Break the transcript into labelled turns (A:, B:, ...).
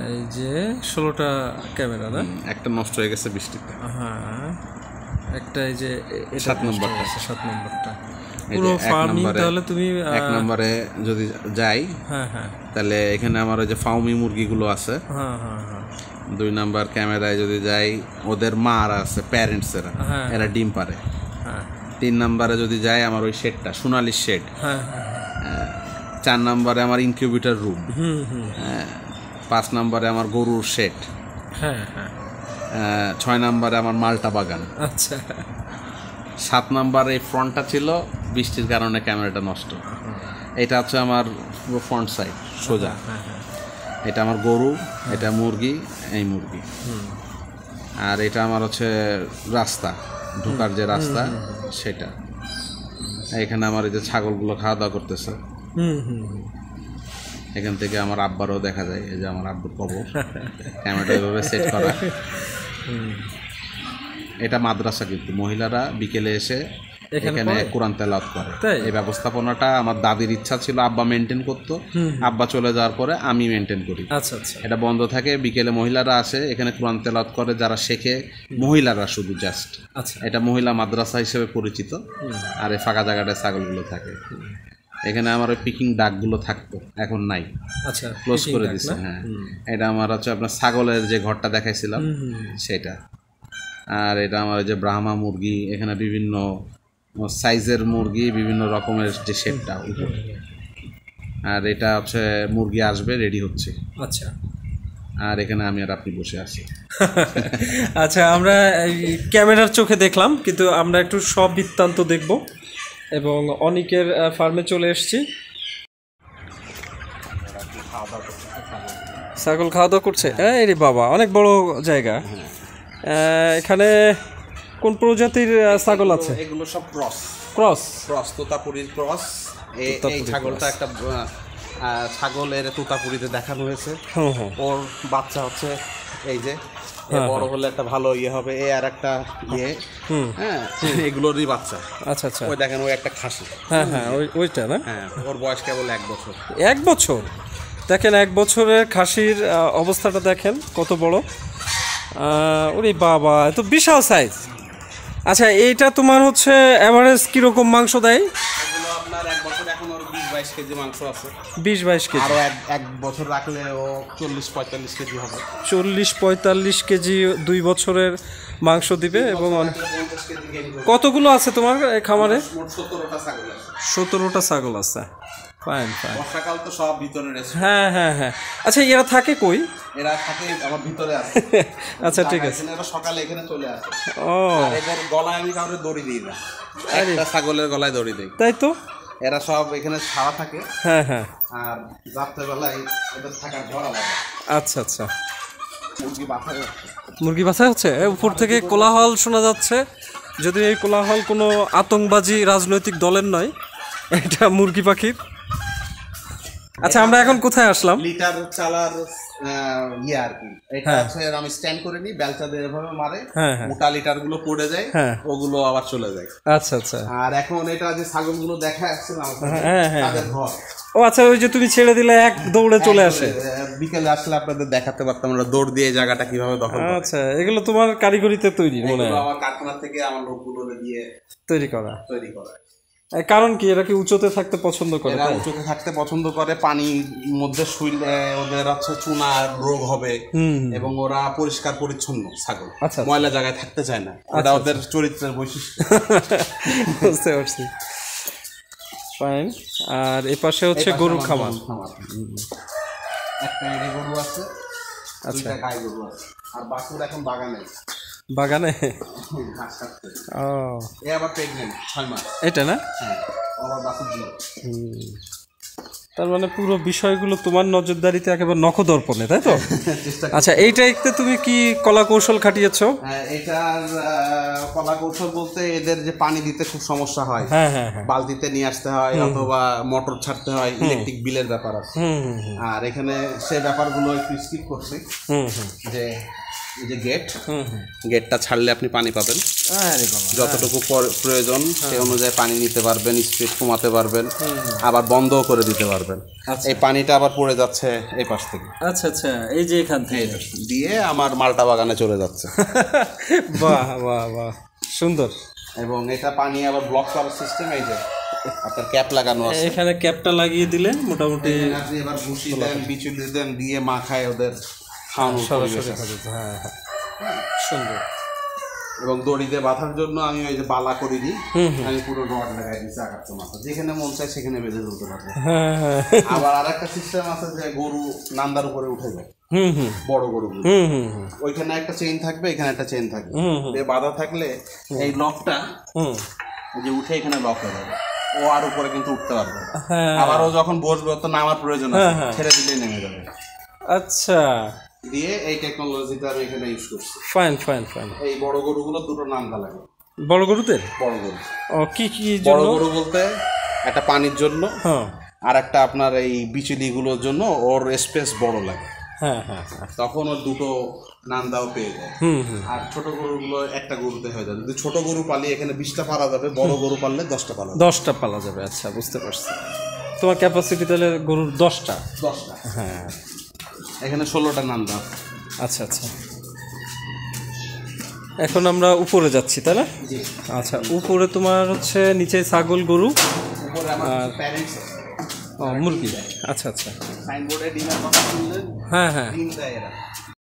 A: এই যে 16টা ক্যামেরা না,
B: একটা নষ্ট হয়ে গেছে বৃষ্টিতে।
A: হ্যাঁ, একটা এই যে
B: 7 নম্বরটা,
A: 7 নম্বরটা পুরো ফার্মিং। তাহলে তুমি
B: 1 নম্বরে যদি যাই,
A: হ্যাঁ হ্যাঁ,
B: তাহলে এখানে আমার ওই যে ফাউমি মুরগিগুলো আছে।
A: হ্যাঁ হ্যাঁ হ্যাঁ।
B: 2 নাম্বার ক্যামেরায় যদি যাই, ওদের মারা আছে, প্যারেন্টস এরা, এরা ডিম পারে। 3 নাম্বারে যদি যাই, আমার ওই শেডটা সোনালি শেড। 4 নাম্বারে আমার ইনকিউবেটর রুম। 5 নাম্বারে আমার গরুর শেড। 6 নাম্বারে আমার মালটা বাগান।
A: আচ্ছা।
B: 7 নাম্বার এই ফ্রন্টটা ছিল, বৃষ্টির কারণে ক্যামেরাটা নষ্ট। এটা হচ্ছে আমার পুরো ফ্রন্ট সাইড সোজা। এটা আমার গরু, এটা মুরগি, এই মুরগি। আর এটা আমার হচ্ছে রাস্তা, ঢোকার যে রাস্তা সেটা। এখানে আমার এই যে ছাগলগুলো খাওয়া দাওয়া করতেছে। এখান থেকে আমার আব্বারও দেখা যায়, এই যে আমার আব্বুর কবর। ক্যামেরাটা এভাবে সেট করা। এটা মাদ্রাসা, কিন্তু মহিলারা বিকেলে এসে এখানে কোরআন তেলাওয়াত করে। এই ব্যবস্থাপনাটা আমার দাদির ইচ্ছা ছিল, আব্বা মেনটেন করতো। আব্বা চলে যাওয়ার পরে আমি মেনটেন করি।
A: আচ্ছা আচ্ছা।
B: এটা বন্ধ থাকে, বিকেলে মহিলারা আসে এখানে কোরআন তেলাওয়াত করে, যারা শেখে মহিলারা শুধু জাস্ট।
A: আচ্ছা,
B: এটা মহিলা মাদ্রাসা হিসেবে পরিচিত। আর এই ফাঁকা জায়গাটায় ছাগলগুলো থাকে। এখানে আমার ওই পিকিং ডাকগুলো থাকতো, এখন নাই।
A: আচ্ছা,
B: ক্লোজ করে দিছে। হ্যাঁ, এটা আমার হচ্ছে আপনার ছাগলের যে ঘরটা দেখাইছিলাম সেটা। আর এটা আমার যে ব্রাহ্মা মুরগি, এখানে বিভিন্ন সাইজের মুরগি, বিভিন্ন রকমের যে শেডটা উপরে। আর এটা হচ্ছে মুরগি আসবে, রেডি হচ্ছে।
A: আচ্ছা।
B: আর এখানে আমি আর আপনি বসে আছি।
A: আচ্ছা, আমরা ক্যামেরার চোখে দেখলাম, কিন্তু আমরা একটু সব বৃত্তান্ত দেখব। এবং অনিকের ফার্মে চলে এসেছি। ছাগল খাওয়া দাওয়া করছে। এই রে বাবা, অনেক বড় জায়গা। এখানে কোন প্রজাতির ছাগল আছে?
B: এগুলো সব ক্রস
A: ক্রস
B: ক্রস তোতাপুরীর ক্রস। এই ছাগলটা একটা ছাগলের তোতাপুরীতে দেখানো হয়েছে। ওর বাচ্চা হচ্ছে এই যে, বড় হলে একটা ভালো ইয়ে হবে। এ আর একটা ইয়ে, হ্যাঁ, এগুলোরই বাচ্চা।
A: আচ্ছা আচ্ছা।
B: ওই দেখেন, ওই একটা খাসি।
A: হ্যাঁ হ্যাঁ, ওইটা না?
B: হ্যাঁ, ওর বয়স কেবল 1 বছর।
A: 1 বছর? দেখেন 1 বছরের খাসির অবস্থাটা দেখেন কত বড়। ওরে বাবা, এত বিশাল সাইজ। আচ্ছা, এইটা তোমার হচ্ছে এভারেজ কিরকম মাংস দেয়?
B: এগুলো আপনার 1 বছর এখন ওর 20-22 কেজি মাংস আছে।
A: 20-22 কেজি?
B: আরও 1 বছর রাখলে ও 40-45 কেজি হবে।
A: 40-45 কেজি 2 বছরের মাংস দিবে। এবং কতগুলো আছে তোমার খামারে?
B: 17টা ছাগল আছে।
A: 17টা ছাগল আছে। Fine fine.
B: বর্ষাকাল তো সব ভিতরে রয়েছে।
A: হ্যাঁ হ্যাঁ হ্যাঁ। আচ্ছা, এরা থাকে কই?
B: এরা থাকে আমার ভিতরে আছে।
A: আচ্ছা, ঠিক আছে।
B: এরা সকালে এখানে চলে আসে।
A: ও,
B: এদের গলায় আমি কাউরে দড়ি দিই না, একটা ছাগলের গলায় দড়ি দিই।
A: তাই তো?
B: এরা সব এখানে ছাড়া থাকে।
A: হ্যাঁ হ্যাঁ।
B: আর রাত্রেবেলায় এদের থাকার ঘর আলাদা।
A: আচ্ছা আচ্ছা।
B: মুরগি
A: বাছা হচ্ছে। উপর থেকে কোলাহল শোনা যাচ্ছে, যদি এই কোলাহল কোনো আতঙ্কবাজি রাজনৈতিক দলের নয়, এটা মুরগি পাখির। আচ্ছা, আমরা এখন কোথায় আসলাম?
B: লিটার চালার ইয়ে আর কি। এটা হচ্ছে আমি স্ট্যান্ড করে নিই, বেলচা দিয়ে এভাবে মারে, মোটা লিটার গুলো পড়ে যায়, ওগুলো আবার চলে যায়।
A: আচ্ছা আচ্ছা।
B: আর এখন এটা যে ছাগলগুলো দেখা যাচ্ছে না, তাদের ঘর।
A: ও আচ্ছা, ওই যে তুমি ছেড়ে দিলে এক দৌড়ে চলে আসে।
B: বিকেলে আসলে আপনাদের দেখাতে পারতাম আমরা দৌড় দিয়ে জায়গাটা কিভাবে দখল করে।
A: আচ্ছা, এগুলো তোমার কারিগরিতে তৈরি মনে হয়?
B: আমার কারখানা থেকে আমার লোকগুলো দিয়ে তৈরি করা।
A: কারণ কি, এরা কি উঁচুতে থাকতে পছন্দ করে?
B: এরা উঁচুতে থাকতে পছন্দ করে। পানির মধ্যে শুইলে ওদের হচ্ছে চুনা রোগ হবে, এবং ওরা পরিষ্কার পরিচ্ছন্ন ছাগল, ময়লা জায়গায় থাকতে চায় না। এটা ওদের চরিত্রের বৈশিষ্ট্য।
A: বুঝতে পারছি। ফাইন। আর এই পাশে হচ্ছে গরুর খামার।
B: একটা এড়ে গরু আছে, দুইটা গাই গরু আছে, আর বাছুর এখন বাগানে।
A: বাগানে?
B: ও, এ আবার প্রেগন্যান্ট 6 মাস।
A: এটা না?
B: হ্যাঁ, আবার বাছুর দিল।
A: তার মানে পুরো বিষয়গুলো তোমার নজরদারিতে, একেবারে নখদর্পণে, তাই তো? আচ্ছা, এইটাতে তুমি কি কলা কৌশল খাটিয়েছো?
B: এটার কলা কৌশল বলতে, এদের যে পানি দিতে খুব সমস্যা হয়, বালতিতে নিয়ে আসতে হয়, অথবা মোটর ছাড়তে হয়, ইলেকট্রিক বিলের ব্যাপার আছে। আর এখানে সে ব্যাপারগুলো একটু স্কিপ করছি, যে এই যে গেট,
A: হুম হুম।
B: গেটটা ছাড়লে আপনি পানি পাবেন
A: আরে বাবা,
B: যতটুকু প্রয়োজন সেই অনুযায়ী পানি নিতে পারবেন, স্পিড কমাতে পারবেন, আবার বন্ধও করে দিতে পারবেন। এই পানিটা আবার পড়ে যাচ্ছে এই পাশ থেকে,
A: আচ্ছা আচ্ছা, এই যে এখান থেকে
B: দিয়ে আমার মালটা বাগানে চলে যাচ্ছে।
A: বাহ বাহ বাহ, সুন্দর।
B: এবং এটা পানি আবার ব্লক করার সিস্টেম, এই যে আপনার ক্যাপ লাগানো আছে,
A: এখানে ক্যাপটা লাগিয়ে দিলে মোটামুটি
B: আপনি এবার ভুসি দেন, বিচুলি দেন, দিয়ে মাখায় ওদের খাওয়ানো
A: সরাসরি খাবে। হ্যাঁ হ্যাঁ, সুন্দর।
B: এবং দড়িতে বাঁধার জন্য আমি ওই যে বালা করে দিই, আমি পুরো রড লাগাই দিচ্ছি আগাচ্ছ মাথা, যেখানে মন চায় সেখানে বেঁধে তুলতে পারবে।
A: হ্যাঁ হ্যাঁ।
B: আবার আর একটা সিস্টেম আছে যে গরু নান্দার উপরে উঠে যায়,
A: হুম হুম
B: বড় গরুগুলো,
A: হুম হুম হুম
B: ওইখানে একটা চেইন থাকবে, এখানে একটা চেইন থাকবে, দিয়ে বাঁধা থাকলে এই লকটা
A: হুম,
B: যে উঠে এখানে লক হয়ে যাবে, ও আর উপরে কিন্তু উঠতে পারবে না।
A: হ্যাঁ।
B: আবার ও যখন বসবে তো নামার প্রয়োজন আছে, ছেড়ে দিলেই নেমে যাবে।
A: আচ্ছা,
B: দিয়ে এই টেকনোলজিটা আমি এখানে ইউজ করছি।
A: Fine fine fine.
B: এই বড় গরুগুলো দুটো নান্দা লাগে,
A: বড় গরুদের?
B: বড় গরু,
A: ও কি কি
B: বড়
A: জন্য?
B: গরু বলতে একটা পানির জন্য,
A: হ্যাঁ
B: আর একটা আপনার এই বিচুলিগুলোর জন্য, ওর স্পেস বড় লাগে,
A: হ্যাঁ হ্যাঁ হ্যাঁ।
B: তখন ওর দুটো নান্দাও পেয়ে যায়।
A: হুম হুম।
B: আর ছোট গরুগুলো একটা গরুতে হয়ে যায়। যদি ছোট গরু পালি এখানে 20টা পালা যাবে, বড় গরু পাললে 10টা পালা যাবে।
A: 10টা পালা যাবে, আচ্ছা বুঝতে পারছি। তোমার ক্যাপাসিটি তাহলে গরুর 10টা?
B: 10টা,
A: হ্যাঁ।
B: এখানে 16টা নান্দা।
A: আচ্ছা আচ্ছা, এখন আমরা উপরে যাচ্ছি তাই না?
B: জি।
A: আচ্ছা, উপরে তোমার হচ্ছে নিচে ছাগল গরু
B: উপরে আমার প্যারেন্টস আছে,
A: ও মুরগি। আচ্ছা আচ্ছা,
B: সাইনবোর্ডে ডিমের কথা শুনলেন,
A: হ্যাঁ হ্যাঁ।
B: ডিম দেয় এরা।